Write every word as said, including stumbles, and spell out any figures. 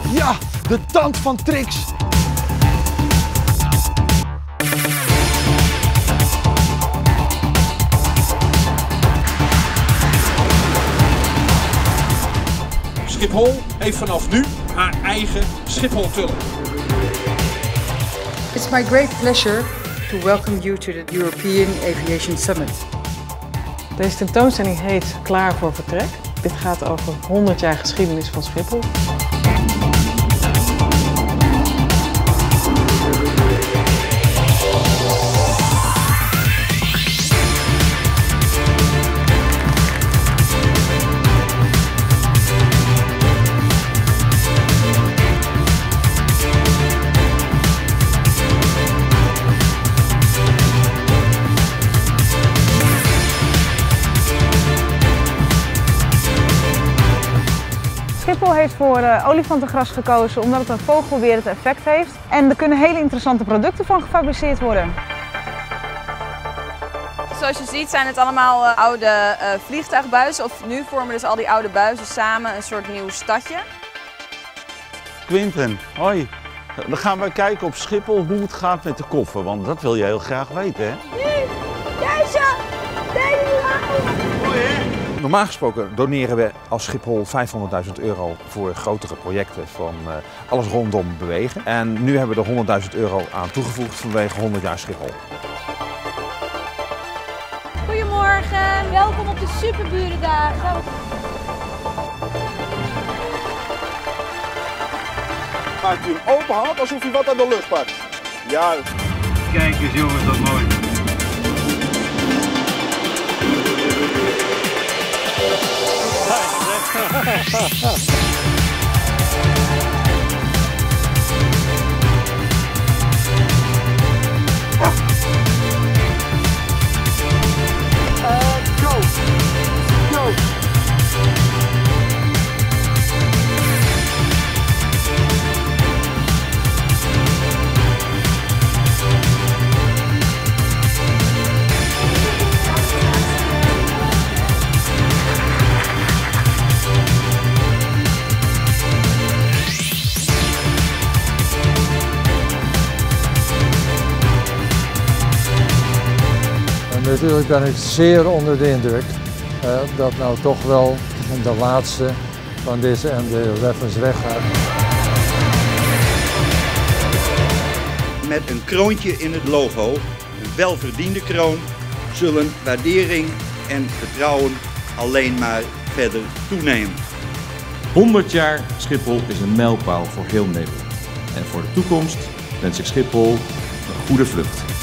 Ja, de tand van Trix. Schiphol heeft vanaf nu haar eigen Schiphol-tunnel. It's my great pleasure to welcome you to the European Aviation Summit. Deze tentoonstelling heet Klaar voor vertrek. Dit gaat over honderd jaar geschiedenis van Schiphol. Schiphol heeft voor uh, olifantengras gekozen omdat het een vogelwerend effect heeft. En er kunnen hele interessante producten van gefabriceerd worden. Zoals je ziet zijn het allemaal uh, oude uh, vliegtuigbuizen. Of nu vormen dus al die oude buizen samen een soort nieuw stadje. Quinten, hoi. Dan gaan we kijken op Schiphol hoe het gaat met de koffer, want dat wil je heel graag weten, hè? Deze! Mooi, hè? Normaal gesproken doneren we als Schiphol vijfhonderdduizend euro voor grotere projecten van uh, alles rondom bewegen. En nu hebben we er honderdduizend euro aan toegevoegd vanwege honderd jaar Schiphol. Goedemorgen, welkom op de Superburendagen. Maakt u hem open hand alsof u wat aan de lucht pakt. Juist. Kijk eens jongens, dat mooi. Natuurlijk ben ik zeer onder de indruk uh, dat nou toch wel de laatste van deze M D elf weggaat. Met een kroontje in het logo, een welverdiende kroon, zullen waardering en vertrouwen alleen maar verder toenemen. honderd jaar Schiphol is een mijlpaal voor heel Nederland. En voor de toekomst wens ik Schiphol een goede vlucht.